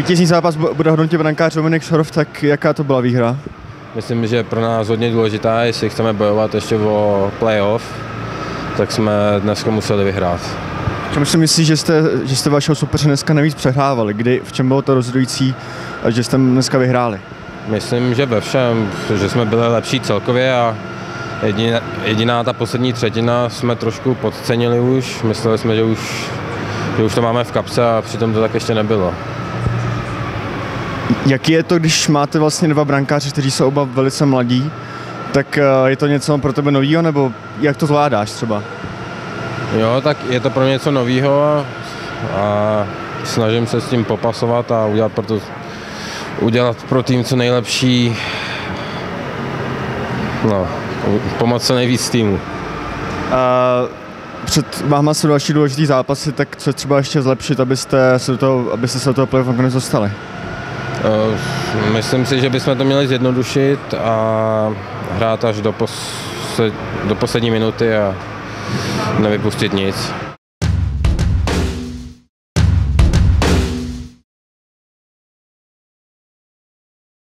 Vítězný zápas bude hodnotit brankář Dominik Šorov, tak jaká to byla výhra? Myslím, že pro nás hodně důležitá, jestli chceme bojovat ještě o playoff, tak jsme dneska museli vyhrát. Čemu si myslíš, že jste vašeho soupeře dneska navíc přehrávali? V čem bylo to rozhodující, že jste dneska vyhráli? Myslím, že ve všem, že jsme byli lepší celkově a jediná ta poslední třetina jsme trošku podcenili už. Mysleli jsme, že už to máme v kapse a přitom to tak ještě nebylo. Jaký je to, když máte vlastně dva brankáře, kteří jsou oba velice mladí, tak je to něco pro tebe novýho, nebo jak to zvládáš třeba? Jo, tak je to pro mě něco novýho a snažím se s tím popasovat a udělat pro tým co nejlepší, pomoct co nejvíc týmu. Před váma jsou další důležitý zápasy, tak co třeba ještě zlepšit, abyste se do toho playoff nakonec dostali? Myslím si, že bychom to měli zjednodušit a hrát až do poslední minuty a nevypustit nic.